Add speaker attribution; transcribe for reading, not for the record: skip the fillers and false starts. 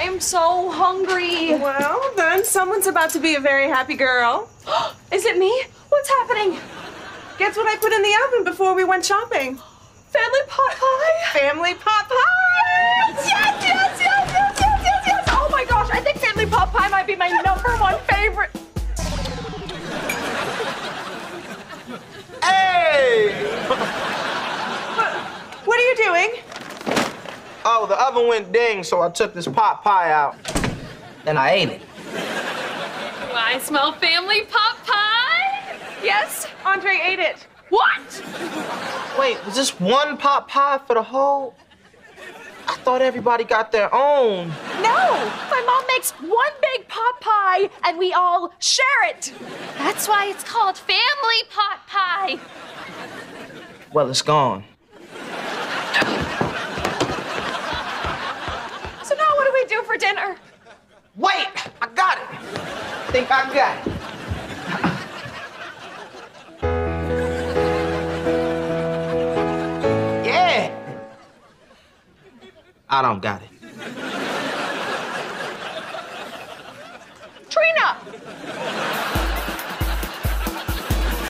Speaker 1: am so hungry.
Speaker 2: Well, then someone's about to be a very happy girl.
Speaker 1: Is it me? What's happening?
Speaker 2: Guess what I put in the oven before we went shopping?
Speaker 1: Family pot pie?
Speaker 2: Family pot pie!
Speaker 1: Yes, yes, yes, yes, yes, yes, yes! Oh my gosh, I think family pot pie might be my #1 favorite.
Speaker 3: Hey!
Speaker 2: What are you doing?
Speaker 3: Oh, the oven went ding, so I took this pot pie out. And I ate it.
Speaker 4: Do I smell family pot pie?
Speaker 2: Yes, André ate it.
Speaker 4: What?
Speaker 3: Wait, was this one pot pie for the whole? I thought everybody got their own.
Speaker 1: No, my mom makes one big pot pie and we all share it.
Speaker 4: That's why it's called family pot pie.
Speaker 3: Well, it's gone.
Speaker 1: So now what do we do for dinner?
Speaker 3: Wait, I got it. I think I got it. Yeah. I don't got it.